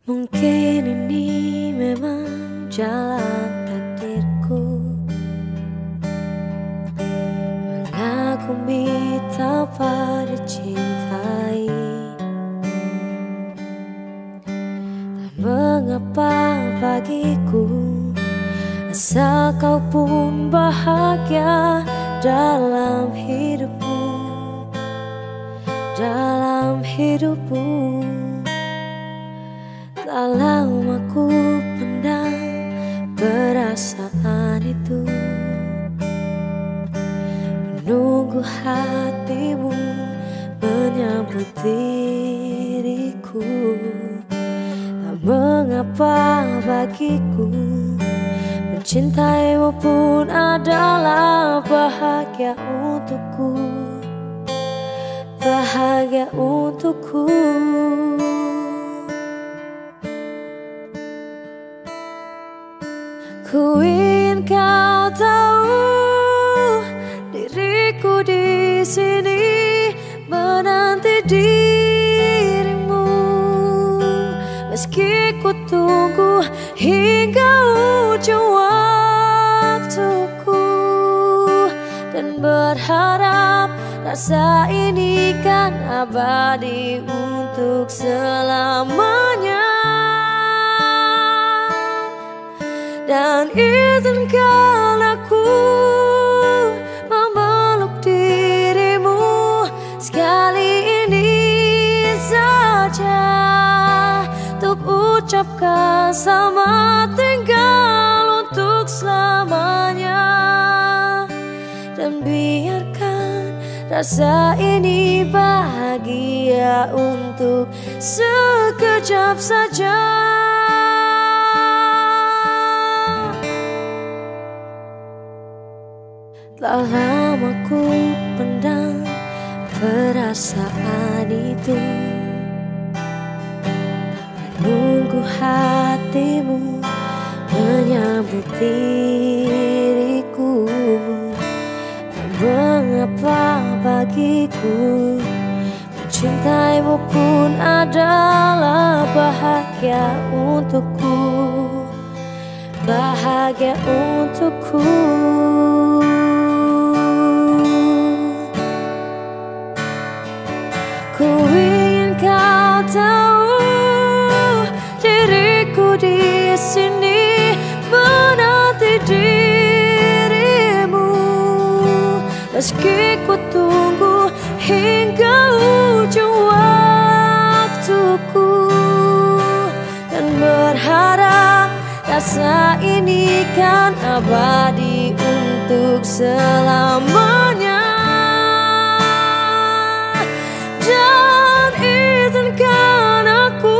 Mungkin ini memang jalan takdirku, mengagumi tanpa dicintai. Tak mengapa bagiku, asal kau pun bahagia dalam hidupmu, dalam hidupmu. Tak lama ku pendam perasaan itu, menunggu hatimu menyambut diriku. Tak mengapa bagiku, mencintaimu pun adalah bahagia untukku, bahagia untukku. Ku ingin kau tahu, diriku di sini menanti dirimu. Meski ku tunggu hingga ujung waktuku, dan berharap rasa ini kan abadi untuk selamanya. Dan izinkan aku memeluk dirimu sekali ini saja, untuk ucapkan selamat tinggal untuk selamanya. Dan biarkan rasa ini bahagia untuk sekejap saja. Tak lama ku pendam perasaan itu, menunggu hatimu menyambut diriku. Tak mengapa bagiku, mencintaimu pun adalah bahagia untukku, bahagia untukku. Ku ingin kau tahu, diriku di sini menanti dirimu. Meski ku tunggu hingga ujung waktuku, dan berharap rasa ini kan abadi untuk selamanya. Dan izinkan aku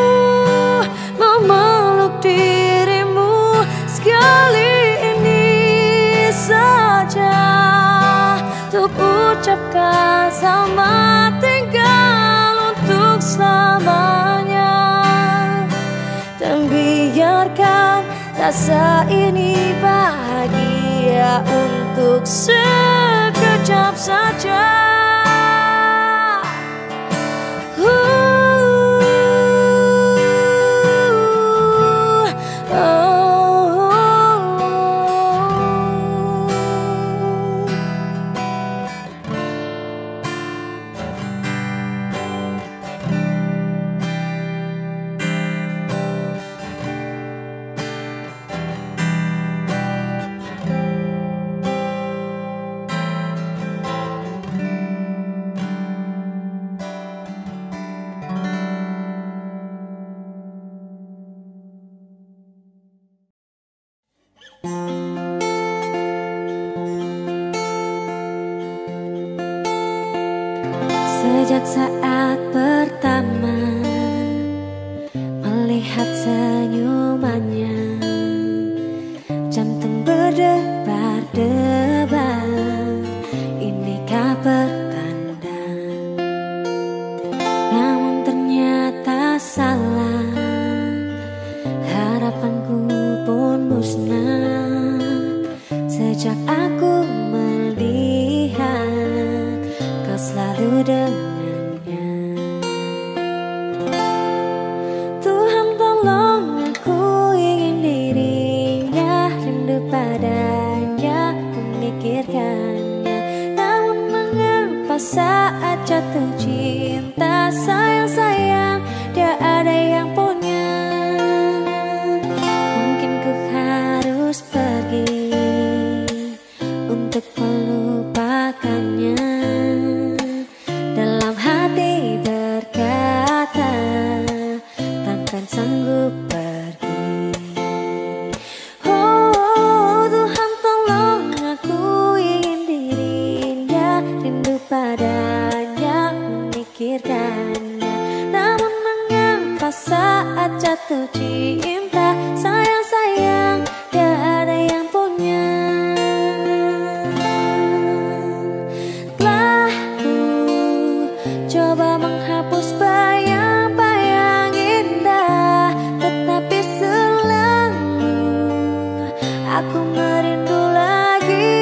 memeluk dirimu sekali ini saja, untuk ucapkan selamat tinggal untuk selamanya. Dan biarkan rasa ini bahagia untuk sekejap saja. Sejak saat pertama melihat senyumannya, jantung berdebar-debar. Inikah pertanda? Namun ternyata salah, harapanku pun musnah sejak aku melihat kau selalu dengannya. jatuh cinta. Sayang-sayang gak ada yang punya. Telah ku coba menghapus bayang-bayang indah, tetapi selalu aku merindu lagi.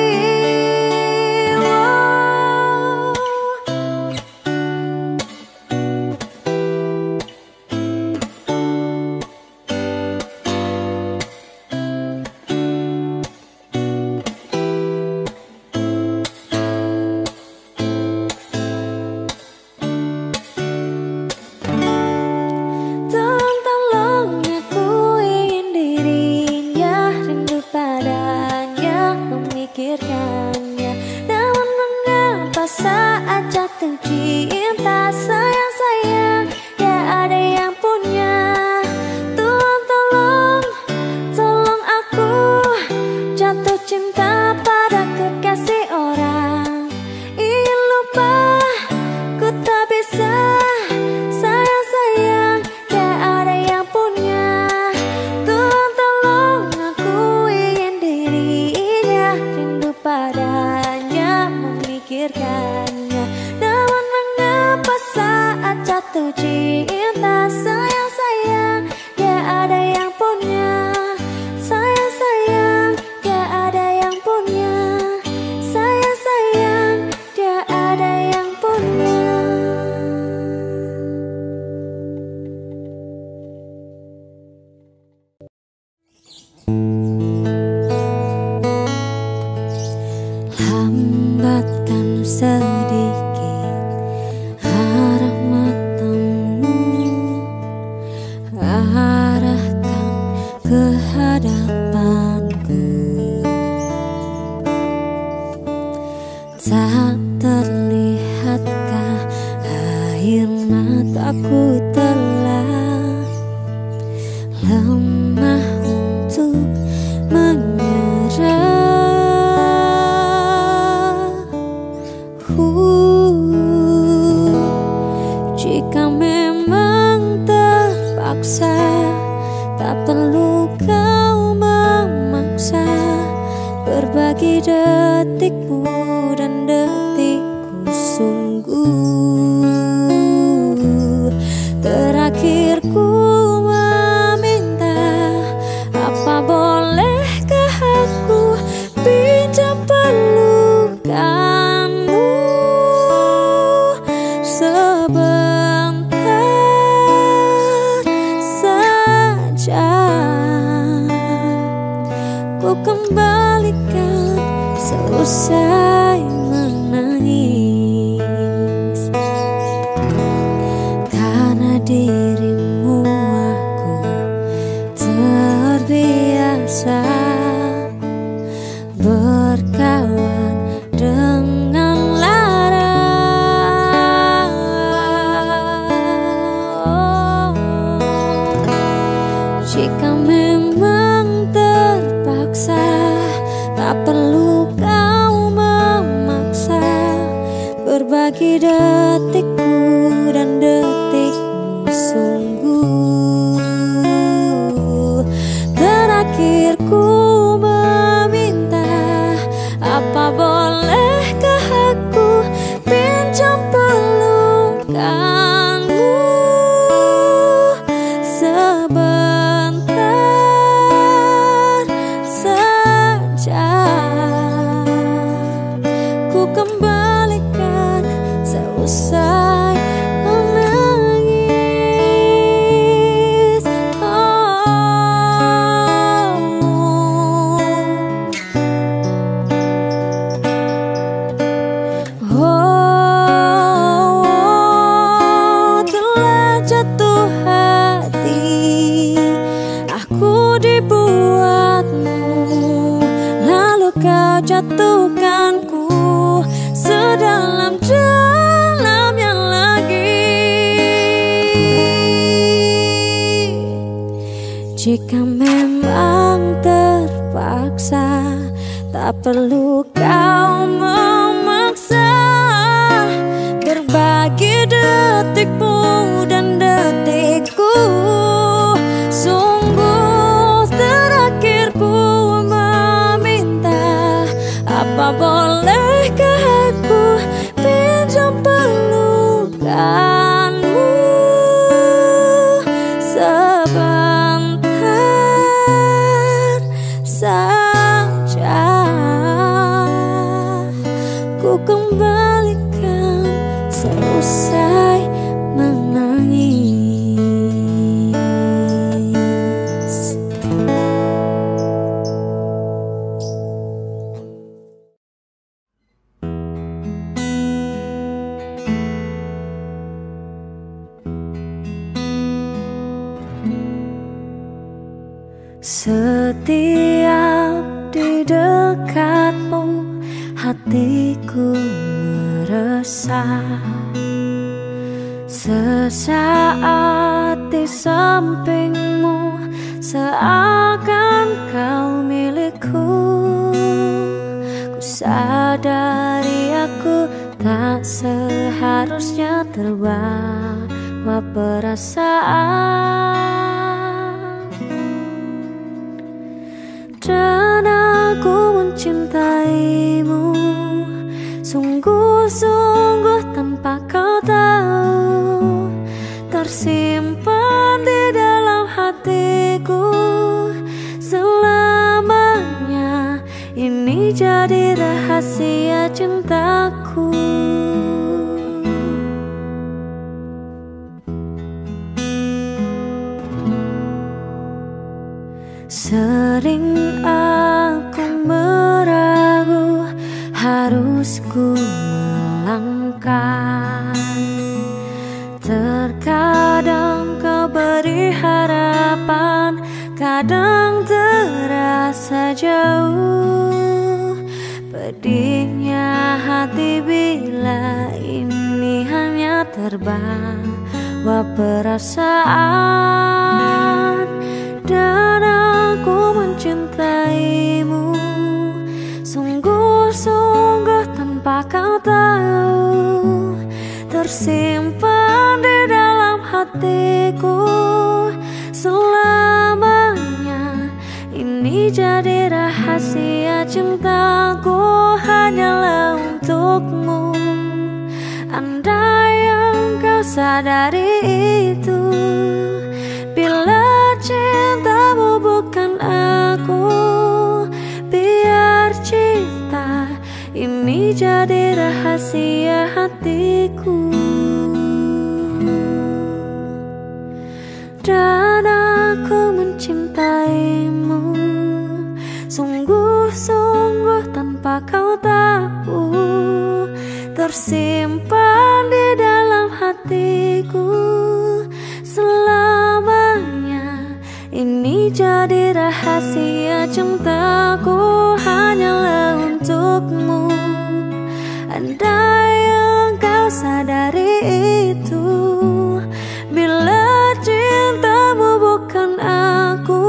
Tolong aku ingin dirinya, rindu padanya, memikirkannya. Namun mengapa saat jatuh cinta, sayang-sayang gak ada yang punya. Tuhan tolong aku jatuh cinta pada kekasih orang. Ingin lupa ku tak bisa. Sayang-sayang gak ada yang punya. Tuhan tolong aku ingin dirinya, rindu padanya, memikirkannya. Namun mengapa saat jatuh cinta, sayang-sayang gak ada yang punya. Sayang-sayang gak ada yang punya. Sayang-sayang gak ada yang punya. Lambatkan sedikit arah matamu, arahkan ke hadapanku. Tak terlihatkah air mataku telah lemah untuk menyerah. Jika memang terpaksa, tak perlu kau memaksa. Berbagi detikmu dan detikku sungguh. Terakhir ku meminta, apa bolehkah aku pinjam pelukanmu sebentar saja. Ku kembalikan selesai menangis. Karena dirimu aku terbiasa berkawan dengan lara. Jika memang terpaksa, tak perlu kau memaksa. Berbagi detikku dan detikmu sungguh. Terakhir ku meminta, apa bolehkah aku pinjam pelukanmu sebentar saja. Ku kembalikan seusai menangis. Telah jatuh hati aku dibuatmu, lalu kau jatuhkanku sedalam-dalamnya lagi. Jika memang terpaksa, tak perlu kau memaksa. Berbagi detikmu dan detikku Setiap di dekatmu hatiku meresah. Sesaat di sampingmu seakan kau milikku. Ku sadari aku tak seharusnya terbawa perasaan, dan aku mencintaimu sungguh-sungguh tanpa kau tahu. Tersimpan di dalam hatiku selamanya. Ini jadi rahasia cintaku. Sering aku meragu, harus ku melangkah. Terkadang kau beri harapan, kadang terasa jauh. Pedihnya hati bila ini hanya terbawa perasaan, dan aku mencintaimu sungguh-sungguh tanpa kau tahu. Tersimpan di dalam hatiku selamanya. Ini jadi rahasia cintaku hanyalah untukmu. Andai yang kau sadari itu, bila cintamu bukan aku, biar cinta ini jadi rahasia hatiku. Dan aku mencintaimu sungguh-sungguh tanpa kau tahu. Tersimpan di dalam hatiku selamanya. Ini jadi rahasia cintaku hanyalah untukmu. Andai yang kau sadari itu, bila cintamu bukan aku,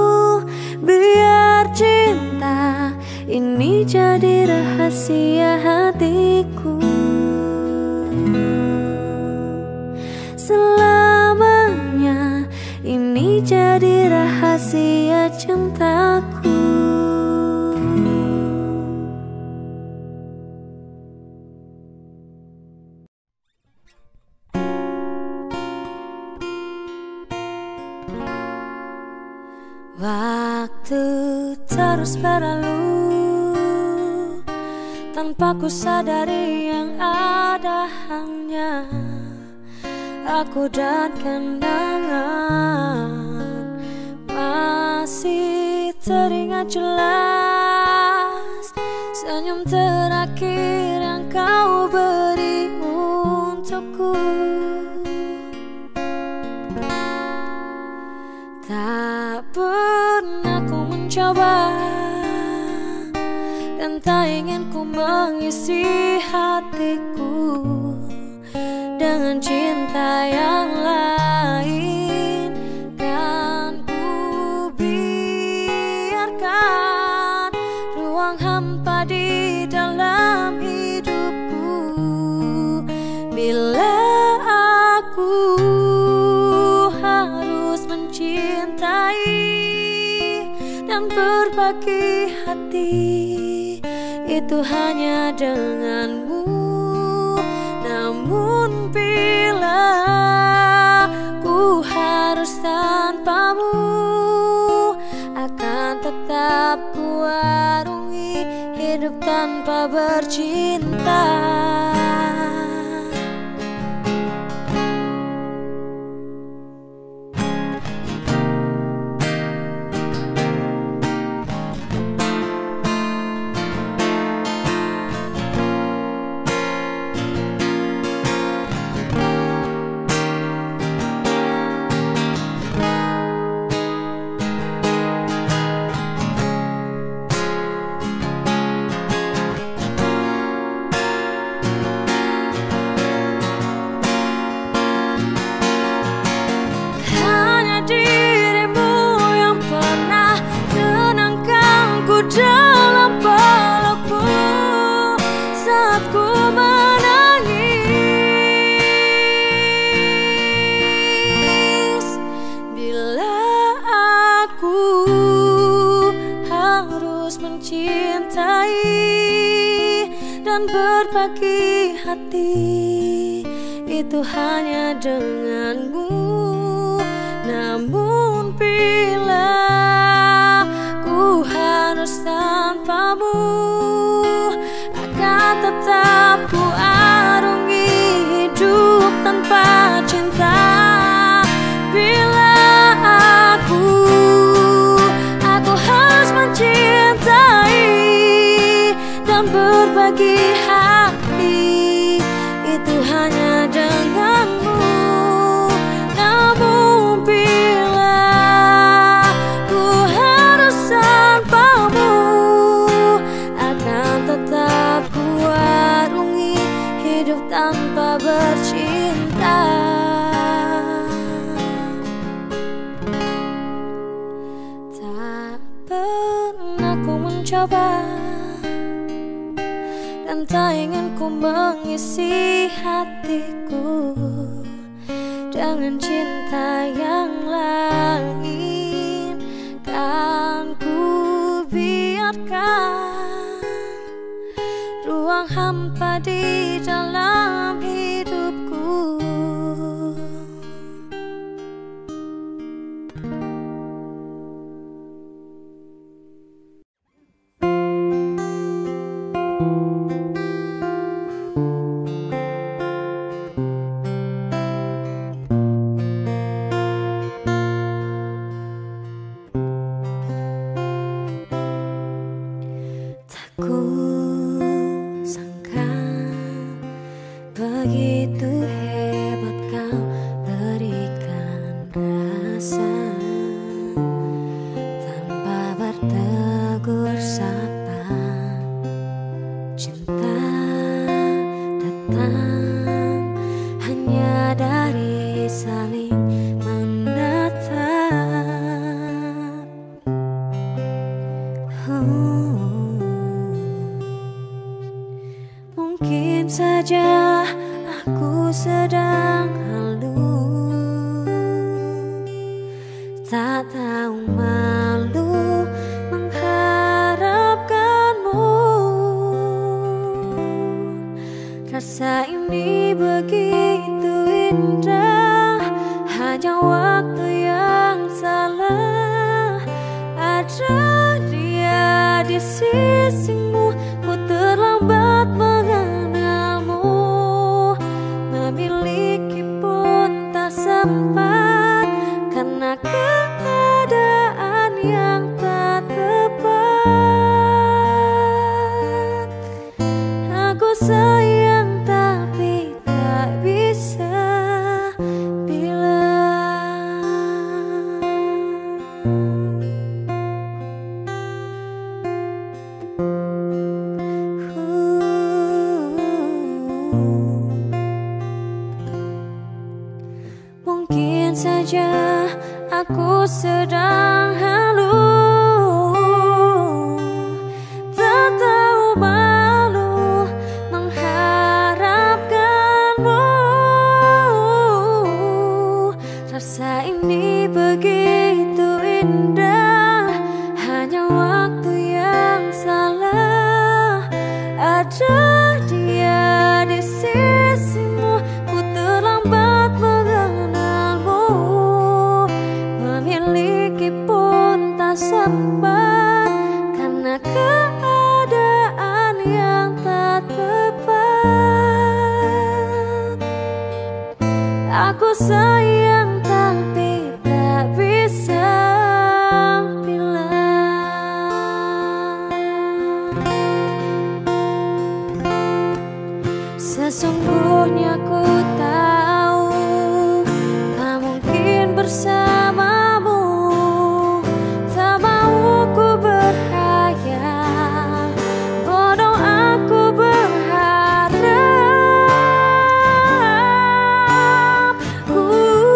biar cinta ini jadi rahasia hatiku. Selamanya ini jadi rahasia cintaku. Waktu terus berlalu tanpa ku sadari yang ada hanya aku dan kenangan. Masih teringat jelas senyum terakhir yang kau beri untukku. Tak pernah ku mencoba dan tak ingin ku mengisi hatiku dengan cinta yang lain, dan ku biarkan ruang hampa di dalam hidupku. Bila aku harus mencintai dan berbagi hati, itu hanya denganmu. Namun bila ku harus tanpamu, akan tetap ku arungi hidup tanpa bercinta. berbagi hati itu hanya denganmu. Namun bila ku harus tanpamu, akan tetap ku arungi hidup tanpa cinta. Bila aku harus mencintai dan berbagi hati itu hanya denganmu. Namun bila ku harus tanpamu, akan tetap ku arungi hidup tanpa bercinta. Tak pernah ku mencoba dan tak ingin ku mengisi hatiku dengan cinta yang lain. Kan ku biarkan ruang hampa di dalam hidupku. Ku sangka begitu hebat kau berikan rasa tanpa bertegur sapa. Cinta datang hanya dari saling menatap. Mungkin saja aku sedang halu, tak tahu malu mengharapkanmu. Rasa ini begitu indah, hanya waktu yang salah. Ada dia di sisimu, ku terlambat mengenalmu. Memiliki pun tak sempat karena keadaan yang tak tepat. Aku sayang tapi tak bisa bilang. Mungkin saja aku sedang halu, tak tahu malu mengharapkanmu. Rasa ini begitu indah, hanya waktu yang salah. Ada dia di sisimu, ku terlambat mengenalmu. Memiliki pun tak sempat karena keadaan yang tak tepat. Aku sayang tapi tak bisa bilang. Sesungguhnya ku tahu tak mungkin bersamamu. Tak mau ku berhayal, bodoh aku berharap. Ku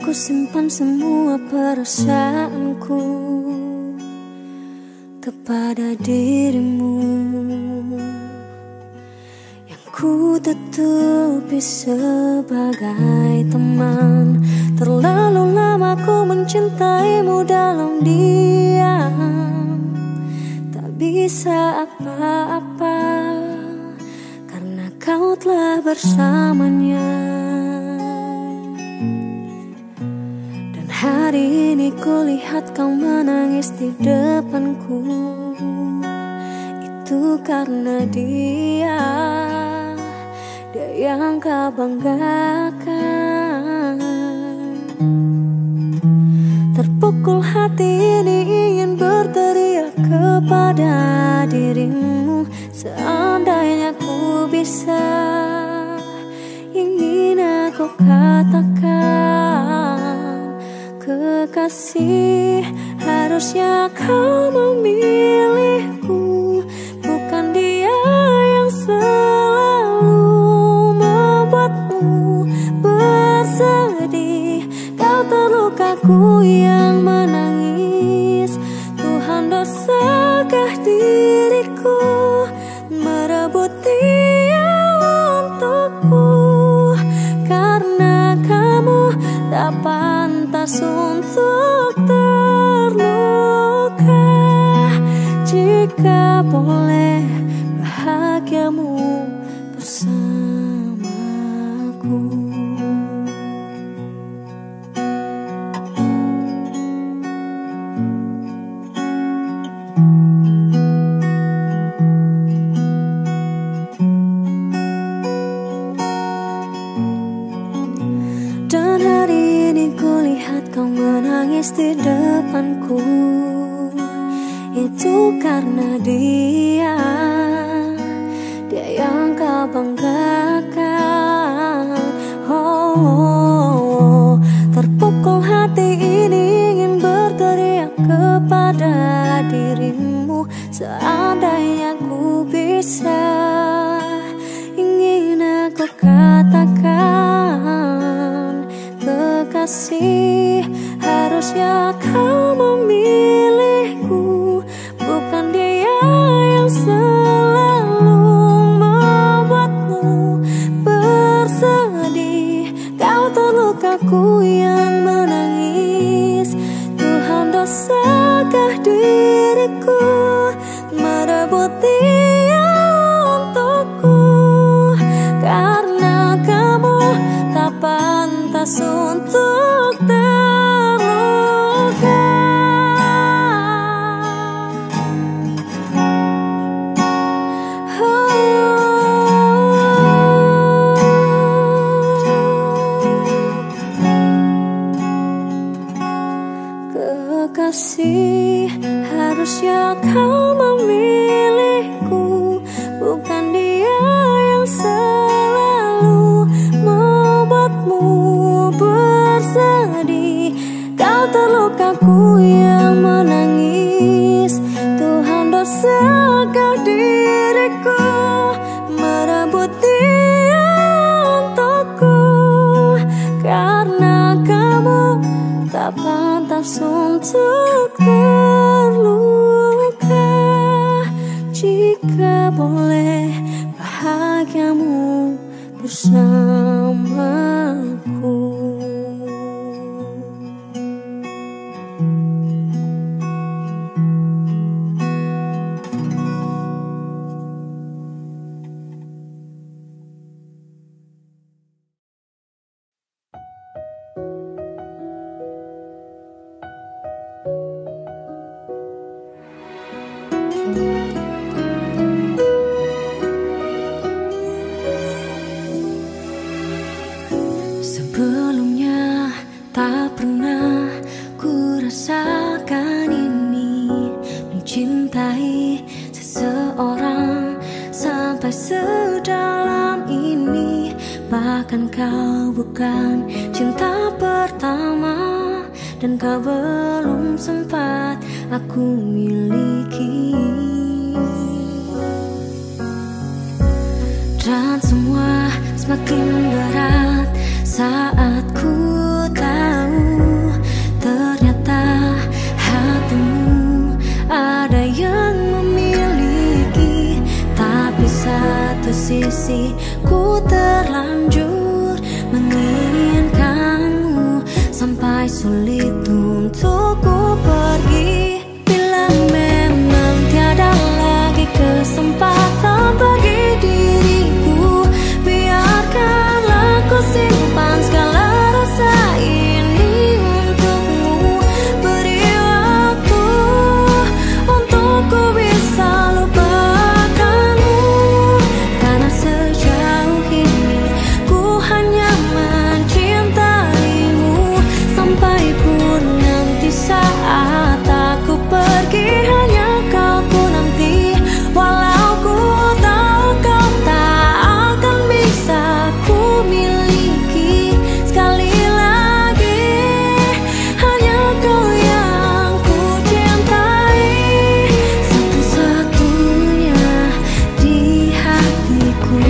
ku simpan semua perasaanku kepada dirimu, yang ku tutupi sebagai teman. Terlalu lama ku mencintaimu dalam diam, tak bisa apa-apa karena kau telah bersamanya. Dan hari ini ku lihat kau menangis di depanku, itu karena dia yang kau banggakan. Terpukul hati ini ingin berteriak kepada dirimu. Seandainya ku bisa, ingin aku katakan, kekasih, harusnya kau memilihku, bukan dia yang selalu membuatmu bersedih. Kau terluka, ku yang menangis. Tuhan, dosakah diriku merebut dia untukku? Karena kamu tak pantas untuk terluka. Jika boleh, bahagiamu bersamaku. Dan hari ini ku lihat kau menangis di depanku, itu karena dia yang kau banggakan. Oh, terpukul hati ini ingin berteriak kepada dirimu. Seandainya ku bisa, ingin aku katakan, kekasih, harusnya kau memilihku, bukan dia yang selalu membuatmu bersedih. Kau terluka, ku yang menangis. Tuhan, dosakah diriku merebut dia untukku? Karena kamu tak pantas untuk terluka. Kekasih, harusnya kau memilihku, bukan dia yang selalu membuatmu bersedih. Kau terluka, ku yang menangis. Tuhan, dosakah diriku merebut dia untukku? Karena kamu tak pantas untuk terluka. Jika boleh, bahagiamu bersamaku. Sebelumnya tak pernah ku rasakan ini, mencintai seseorang sampai sedalam ini. Bahkan kau bukan cinta pertama, dan kau belum sempat aku miliki. Dan semua semakin berat saat ku tahu sisi, ku terlanjur menginginkanmu sampai sulit untuk ku pergi. Bila memang tiada lagi kesempatan bagi diriku, biarkanlah ku simpan segala rasa ini untukmu. Beri waktu untuk ku bisa lupakanmu, karena sejauh ini ku hanya mencintaimu. Sampai pun nanti saat aku pergi, hanya kau ku nanti. Walau ku tahu kau tak akan bisa ku miliki sekali lagi, hanya kau yang ku cintai, satu-satunya di hatiku.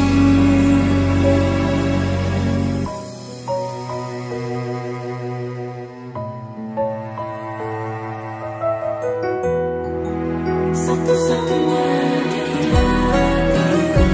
Satu-satunya di hatiku.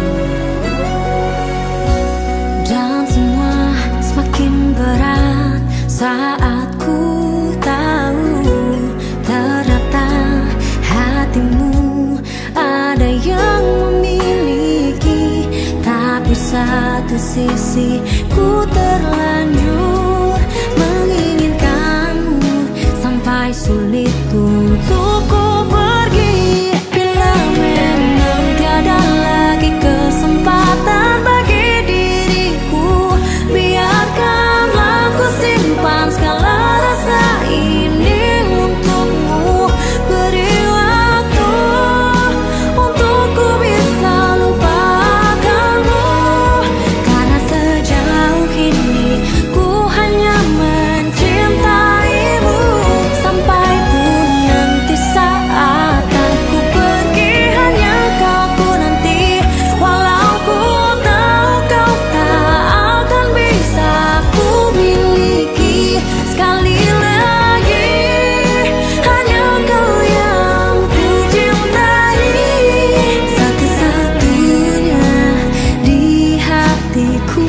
Dan semua semakin berat saat ku tahu ternyata hatimu ada yang memiliki. Tapi satu sisi ku terlanjur menginginkanmu sampai sulit untuk ku pergi. Bila memang tiada lagi kesempatan bagi diriku, biarkanlah ku simpan segala rasa ini untukmu. Beri waktu untuk ku bisa lupakanmu, karena sejauh ini ku hanya mencintaimu. Sampai pun nanti saat aku pergi, hanya kau ku nanti. Walau ku tahu kau tak akan bisa ku miliki sekali lagi, hanya kau yang ku cintai, satu-satunya di hatiku.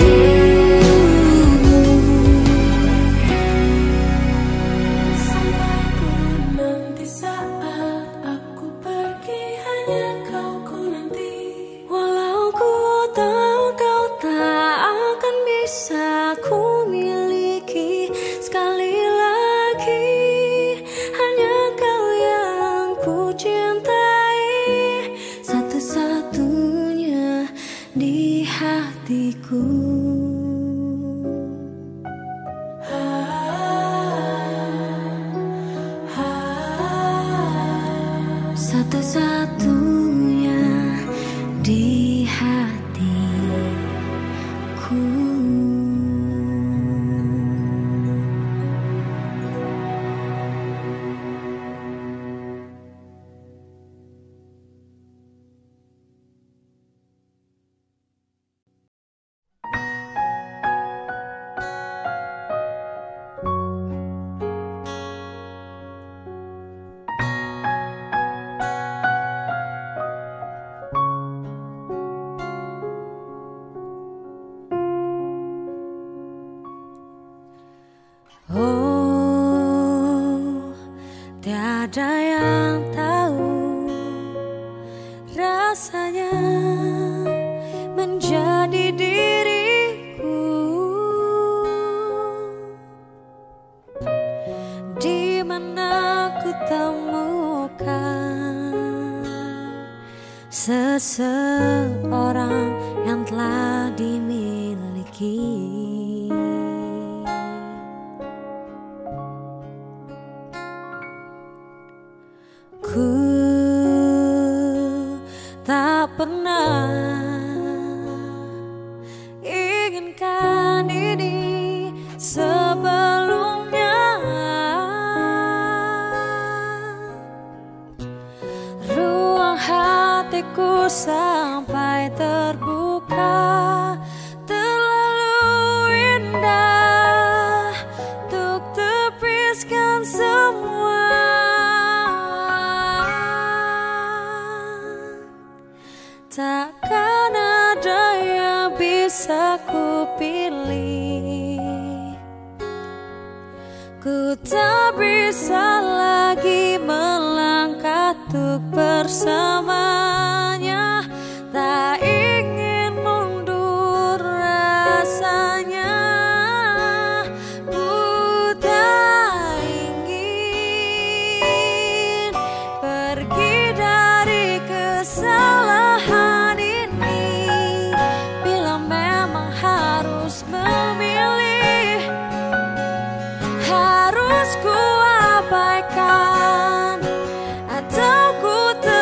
Sampai pun nanti saat aku pergi, hanya kau ku nanti. Walau ku tahu kau tak akan bisa ku miliki sekali lagi, hanya kau yang ku cintai, satu-satunya di hatiku. Satu-satunya di hatiku. Oh, tiada yang tahu rasanya menjadi diriku, di mana ku temukan seseorang yang telah dimiliki. Ku tak pernah inginkan ini sebelumnya. Ruang hatiku sampai terbuka, terlalu indah untuk tepiskan semua. Takkan ada tak bisa lagi melangkah untuk bersamanya, tak ingin mundur rasanya. Ku tak ingin pergi dari kesalahan ini. Bila memang harus memilih, harus ku abaikan atau ku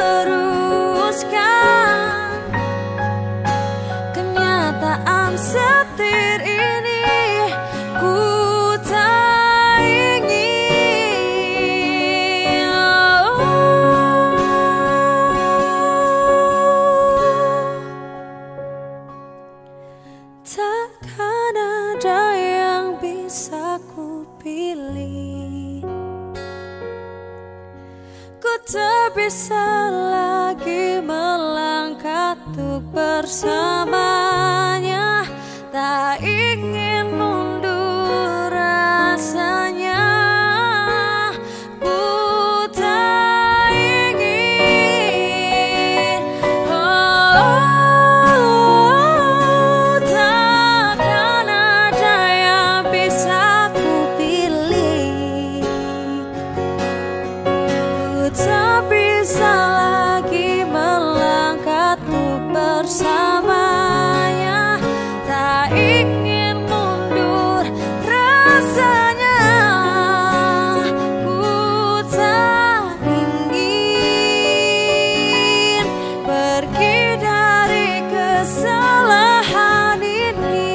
teruskan kenyataan setir ini. Ku tak ingin takkan ada yang bisa ku pilih. Ku tak bisa lagi melangkah untuk bersamanya, tak ingin mundur rasanya. Ku tak ingin, takkan ada yang bisa ku pilih. Ku tak bisa lagi melangkah untuk bersamanya, tak ingin mundur rasanya. Ku tak ingin pergi dari kesalahan ini.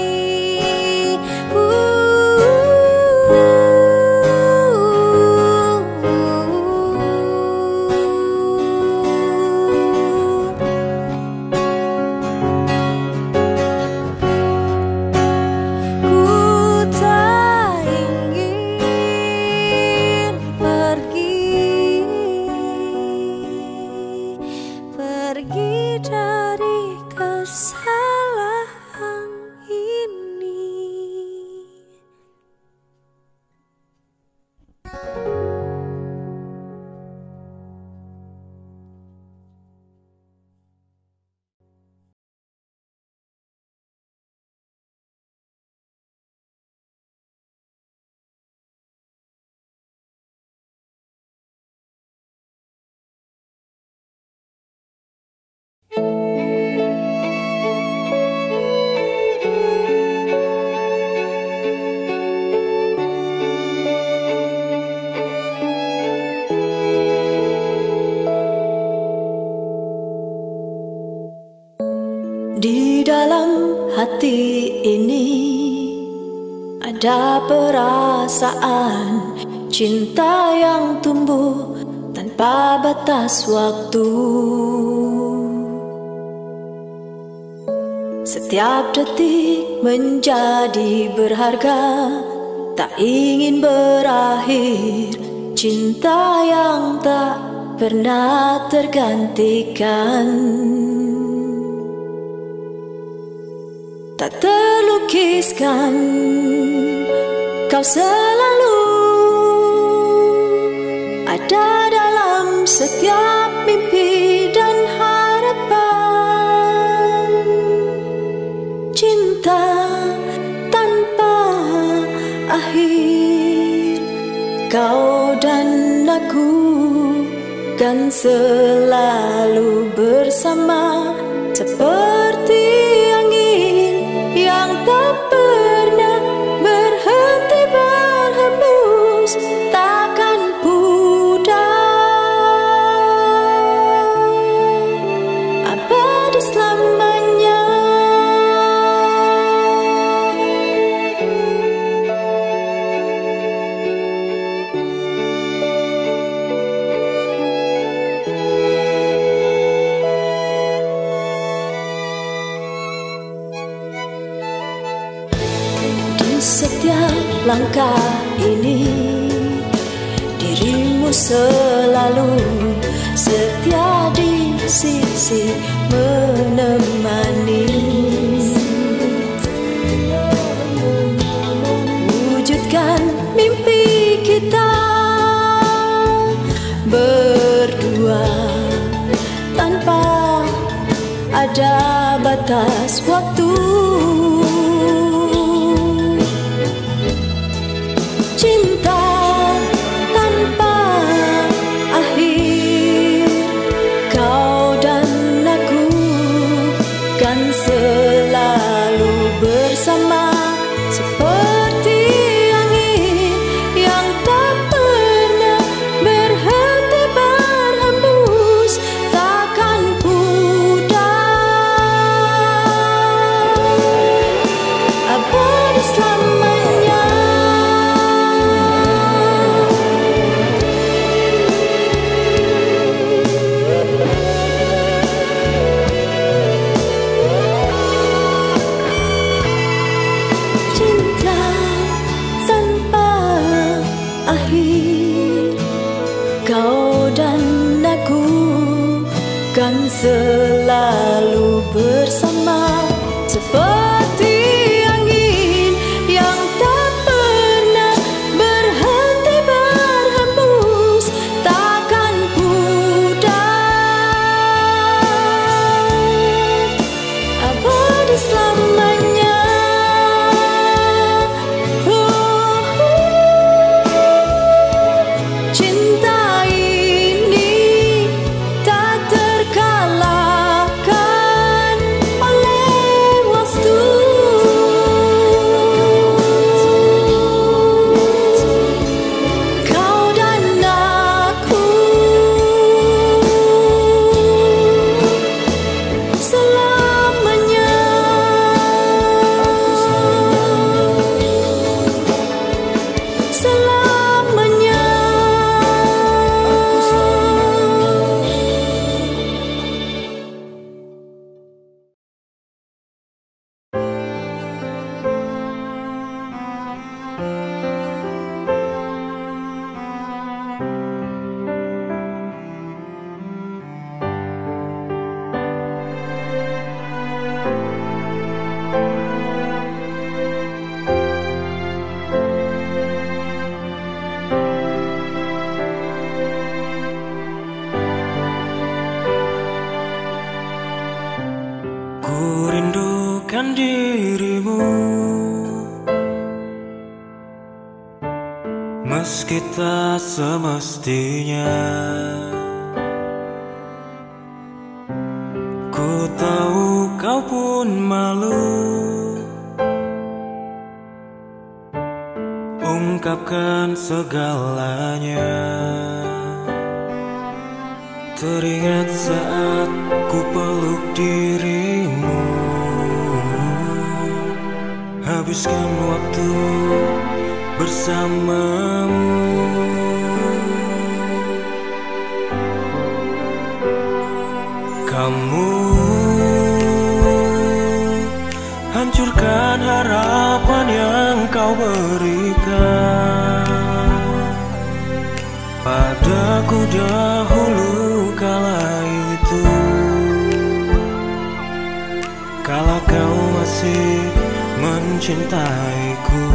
Pergi dari kesalahan ini. Di dalam hati ini ada perasaan cinta yang tumbuh tanpa batas waktu. Setiap detik menjadi berharga, tak ingin berakhir. Cinta yang tak pernah tergantikan, tak terlukiskan. Kau selalu ada dalam setiap mimpi dan harapan. Cinta tanpa akhir, kau dan aku kan selalu bersama, seperti angin yang tak pernah berhenti berhembus, takkan pudar abadi selamanya. Setiap langkah ini, dirimu selalu setia di sisi menemani. Wujudkan mimpi kita ada batas waktu. Cinta tanpa akhir, kau dan aku kan selalu bersama, seperti angin yang tak pernah berhenti berhembus, takkan pudar abadi selamanya. Cinta tanpa akhir, kau dan aku kan selalu bersama, seperti angin yang tak pernah berhenti berhembus, takkan pudar abadi selamanya. Cinta ini tak terkalahkan oleh waktu. Kau dan aku selamanya. Selamanya. Ku rindukan dirimu, meski tak semestinya. Ku tahu kau pun malu ungkapkan segalanya. Teringat saat ku peluk dirimu, habiskan waktu bersamamu. Kamu hancurkan harapan yang kau berikan padaku dahulu kala itu, kala kau masih mencintaiku.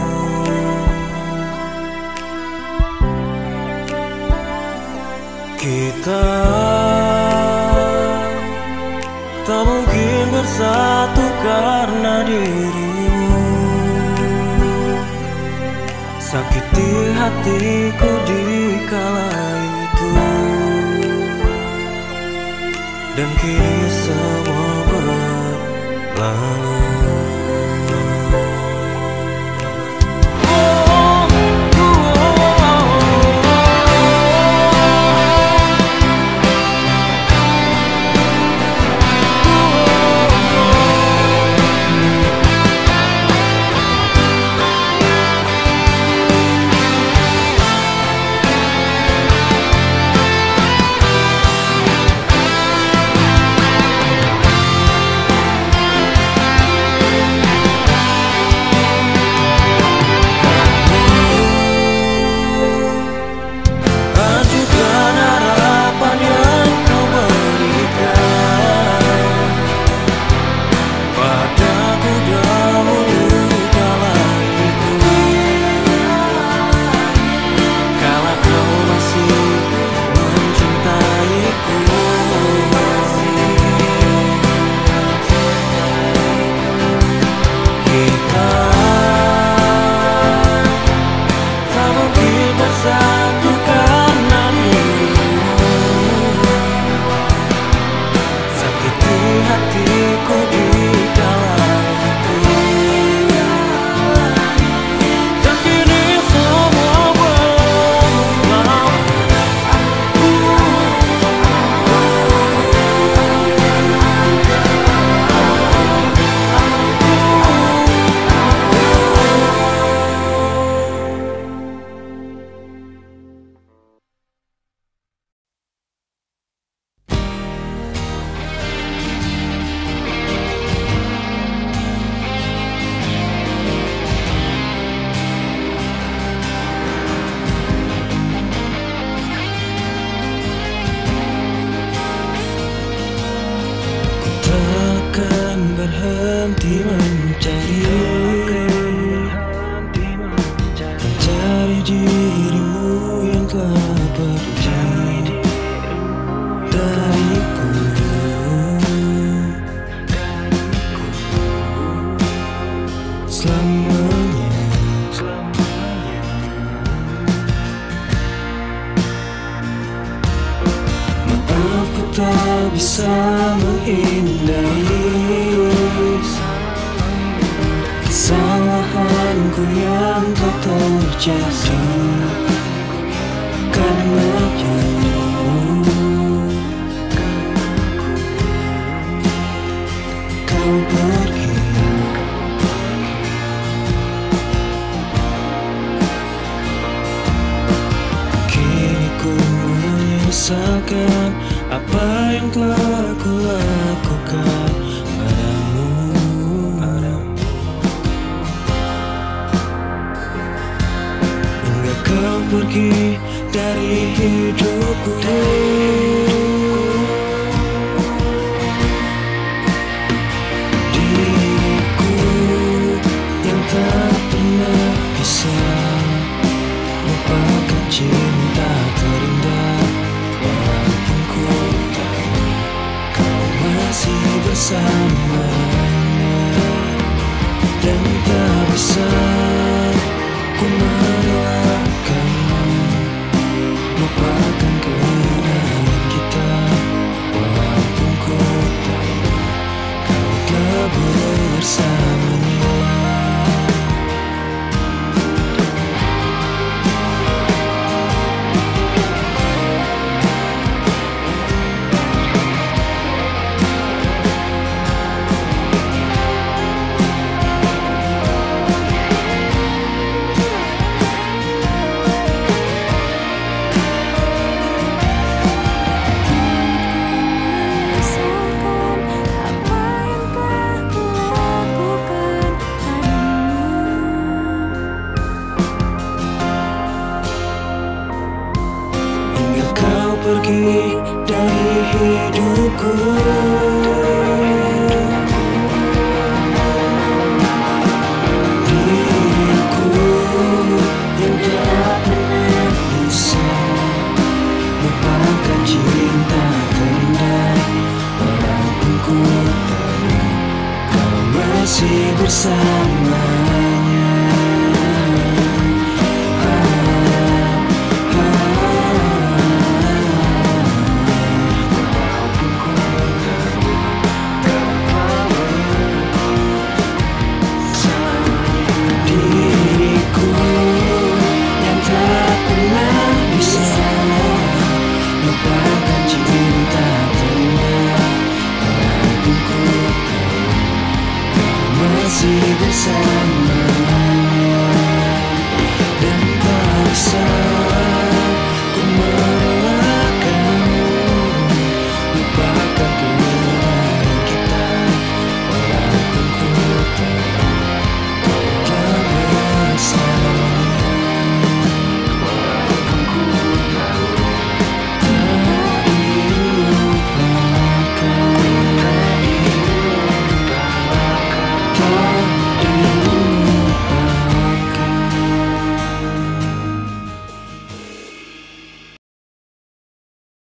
Kita tak mungkin bersatu karena dirimu sakiti hatiku di kala itu, dan kini semua berlalu. berhenti mencari dirimu yang telah pergi dariku. Selamanya maaf, ku tak bisa menghindari kesalahanku yang telah terjadi karena kau pergi. Kini ku menyesalkan apa yang telah ku lakukan padamu. Hingga kau pergi dari hidupku. Diriku yang tak pernah bisa lupakan cinta terindah, walaupun ku tahu kau masih bersamanya, dan tak bisa ku merelakanmu lupakan kenangan kita, walaupun ku tahu kau telah bersamanya. Pergi dari hidupku. Diriku yang tak pernah bisa lupakan cinta terindah, walaupun ku tahu kau masih bersamanya. Masih bersama.